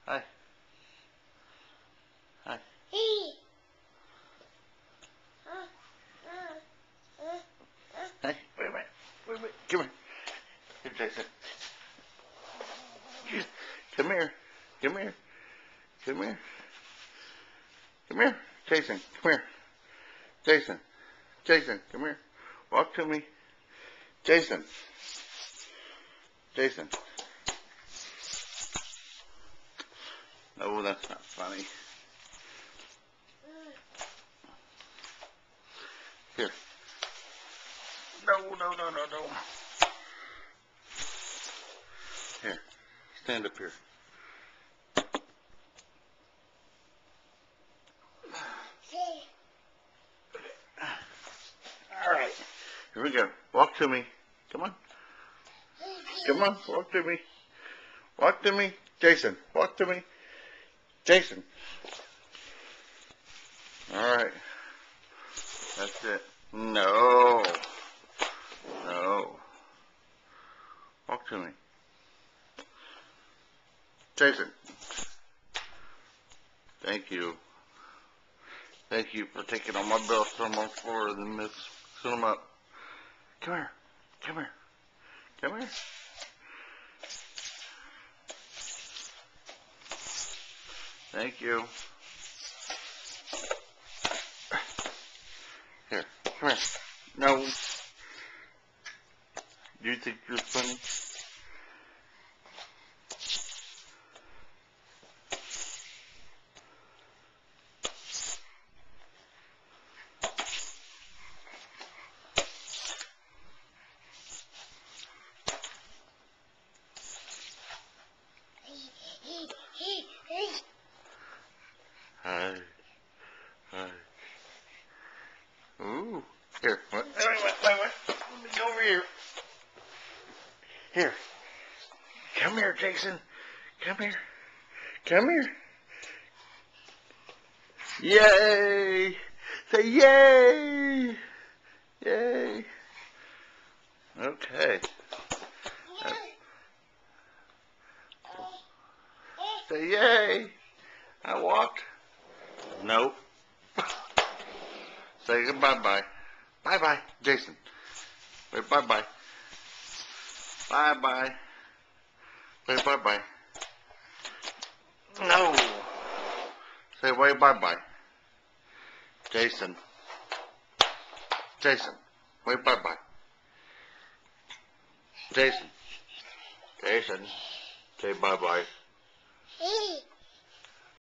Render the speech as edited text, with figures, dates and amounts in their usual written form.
Hi. Hi. Hey, wait a minute. Wait a minute. Come here. Here, Jason. Come here. Come here. Come here. Come here. Jason, come here. Jason. Jason, come here. Walk to me. Jason. Jason. No, that's not funny. Here. No. Here. Stand up here. All right. Here we go. Walk to me. Come on. Come on. Walk to me. Walk to me. Jason. Walk to me. Jason. All right. That's it. No. No. Walk to me. Jason. Thank you. Thank you for taking all my belts from my floor and then mixing them up. Come here. Come here. Come here. Thank you. Here. Come here. No. Do you think you're funny? Hi. Hi. Ooh. Here. Wait. Let me go over here. Here. Come here, Jason. Come here. Come here. Yay! Say yay! Yay! Okay. Say yay! I walked. Nope. Say bye-bye. Bye-bye, Jason. Wait, bye-bye. Bye-bye. Wait, bye-bye. No. Say wait, bye-bye. Jason. Jason. Wait, bye-bye. Jason. Jason. Say bye-bye.